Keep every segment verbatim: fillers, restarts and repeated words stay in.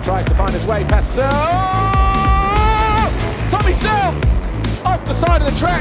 tries to find his way past Searle. Oh! Tommy Searle off the side of the track.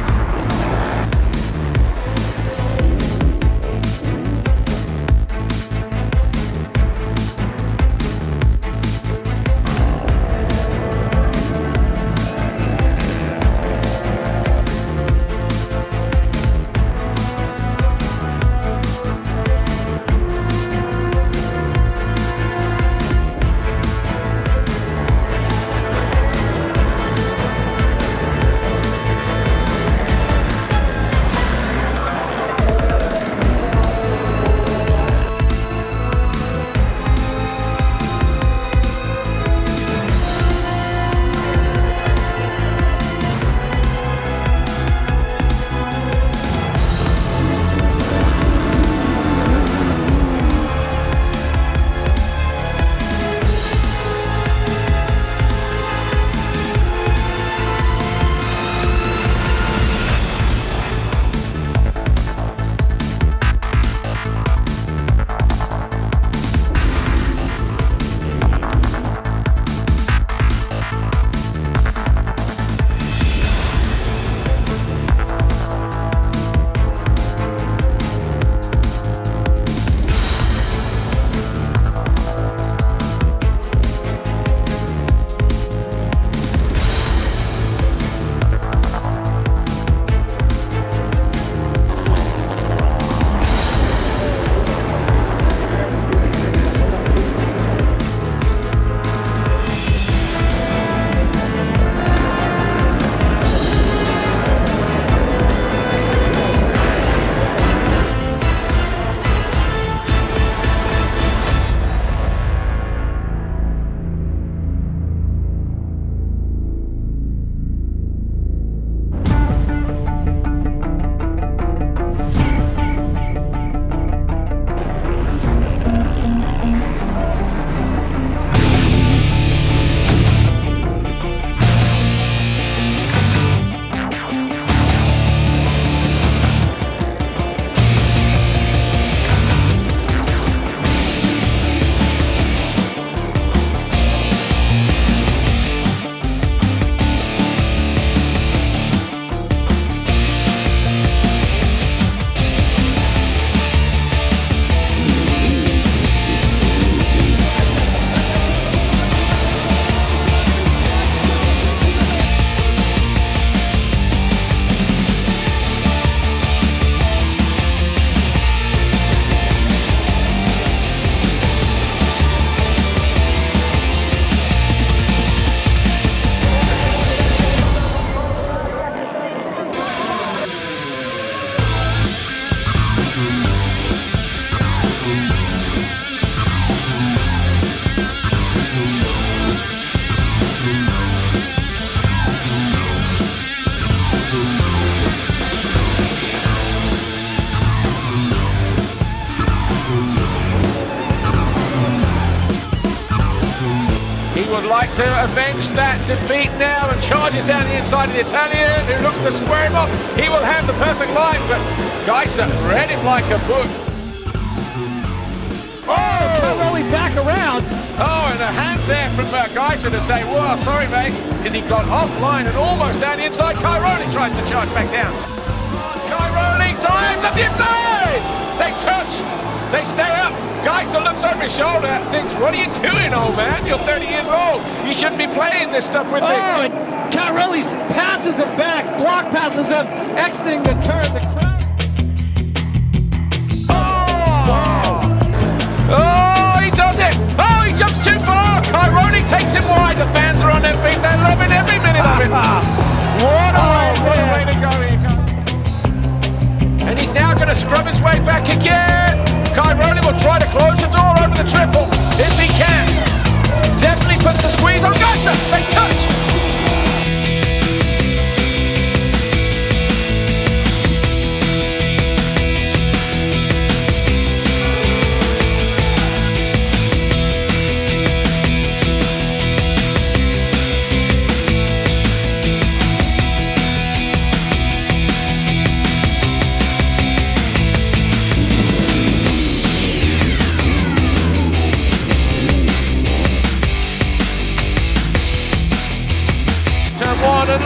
Would like to avenge that defeat now and charges down the inside of the Italian, who looks to square him off. He will have the perfect line, but Gajser read him like a book. Oh, Cairoli back around. Oh, and a hand there from uh, Gajser to say, "Well, sorry, mate," because he got offline and almost down the inside. Cairoli tries to charge back down. Cairoli dives up the inside. They touch. They stay up. Gajser looks over his shoulder and thinks, "What are you doing, old man? You're thirty years old. You shouldn't be playing this stuff with me." Oh, and Cairoli passes him back, block passes him, exiting the turn. The crowd. Oh! Oh, he does it! Oh, he jumps too far! Cairoli takes him wide. The fans are on their feet. They're loving every minute of it. What a way, what a way to go here. And he's now going to scrub his way back again. Cairoli will try to close the door over the triple, if he can. Definitely puts the squeeze on Gajser. They touch.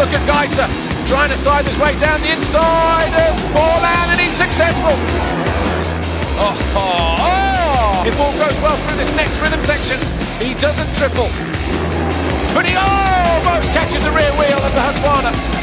look at Geiser trying to side his way down the inside of Borland, and he's successful. Oh, oh, oh. If all goes well through this next rhythm section, he doesn't triple. But he almost catches the rear wheel of the Husqvarna.